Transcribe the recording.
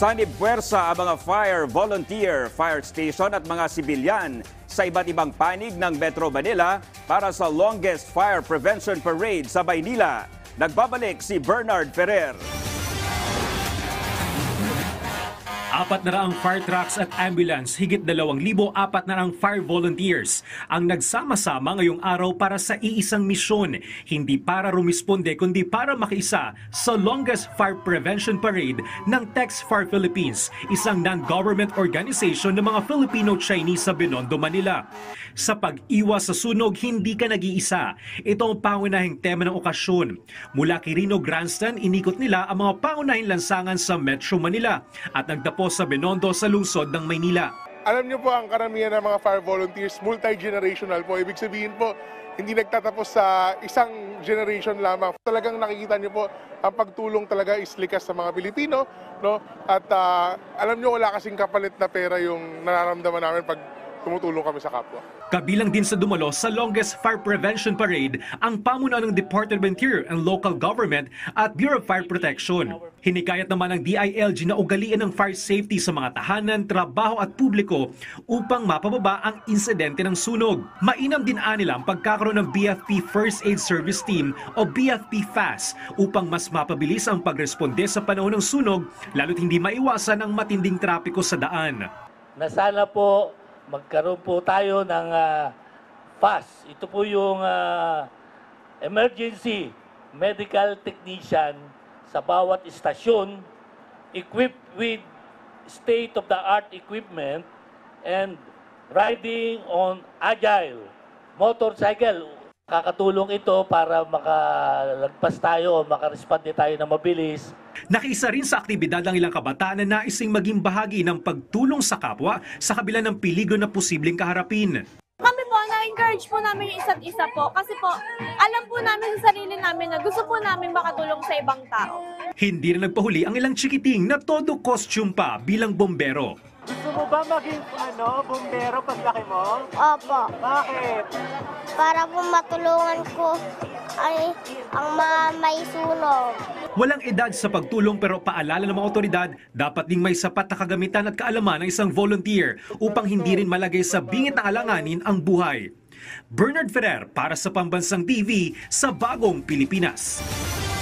Sanib puwersa ang mga fire volunteer, fire station at mga sibilyan sa iba't ibang panig ng Metro Manila para sa longest fire prevention parade sa Maynila. Nagbabalik si Bernard Ferrer. 400 fire trucks at ambulance, higit 2,400 fire volunteers ang nagsama-sama ngayong araw para sa iisang misyon. Hindi para rumisponde kundi para makiisa sa longest fire prevention parade ng Text Fire Philippines, isang non-government organization ng mga Filipino-Chinese sa Binondo, Manila. Sa pag-iwas sa sunog, hindi ka nag-iisa. Ito ang pangunahing tema ng okasyon. Mula Quirino Grandstand, inikot nila ang mga pangunahing lansangan sa Metro Manila at nagtapos sa Binondo sa lungsod ng Maynila. Alam niyo po, ang karamihan ng mga fire volunteers, multi-generational po. Ibig sabihin po, hindi nagtatapos sa isang generation lamang. Talagang nakikita niyo po, ang pagtulong talaga is likas sa mga Pilipino. No? At alam niyo, wala kasing kapalit na pera yung nararamdaman namin pag tumutulong kami sa kapwa. Kabilang din sa dumalo sa longest fire prevention parade ang pamunuan ng Department of Interior and Local Government at Bureau of Fire Protection. Hinikayat naman ng DILG na ugalian ng fire safety sa mga tahanan, trabaho at publiko upang mapababa ang insidente ng sunog. Mainam din nila ang pagkakaroon ng BFP First Aid Service Team o BFP FAS upang mas mapabilis ang pagresponde sa panahon ng sunog lalo't hindi maiwasan ang matinding trapiko sa daan. Na sana po magkaroon po tayo ng FAS. Ito po yung emergency medical technician sa bawat istasyon, equipped with state-of-the-art equipment and riding on agile motorcycle. Kakatulong ito para makalagpas tayo o makaresponde tayo na mabilis. Nakiisa rin sa aktibidad ang ilang kabataan na naising maging bahagi ng pagtulong sa kapwa sa kabila ng peligro na posibleng kaharapin. Kami po, na-encourage po namin yung isa't isa po kasi po, alam po namin sa sarili namin na gusto po namin makatulong sa ibang tao. Hindi rin nagpahuli ang ilang chikiting na todo costume pa bilang bombero. Gusto mo ba maging bombero paglaki mo? Opo. Bakit? Para po matulungan ko ang may sunog. Walang edad sa pagtulong pero paalala ng mga otoridad, dapat ding may sapat na kagamitan at kaalaman ng isang volunteer upang hindi rin malagay sa bingit na alanganin ang buhay. Bernard Ferrer para sa Pambansang TV sa Bagong Pilipinas.